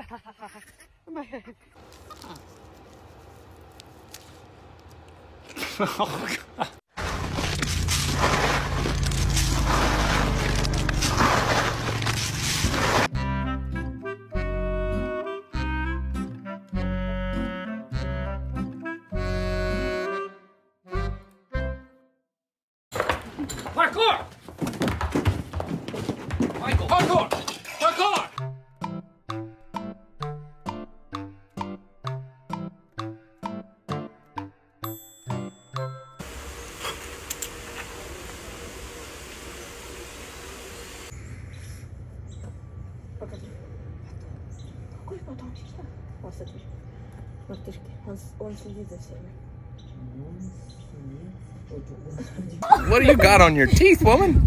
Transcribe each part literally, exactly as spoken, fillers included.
My head. Oh, God. Parkour! Michael, parkour! Parkour! What do you got on your teeth, woman?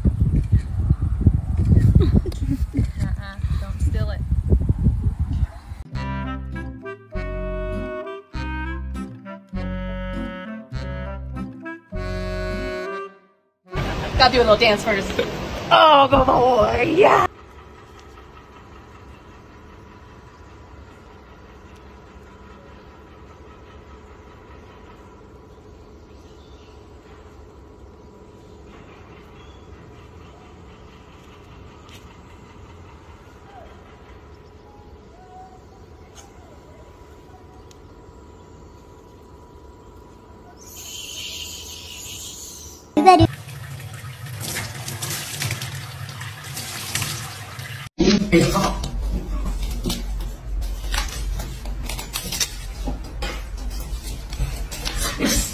Uh-uh, don't steal it. Gotta do a little dance first. Oh, go boy, yeah! It's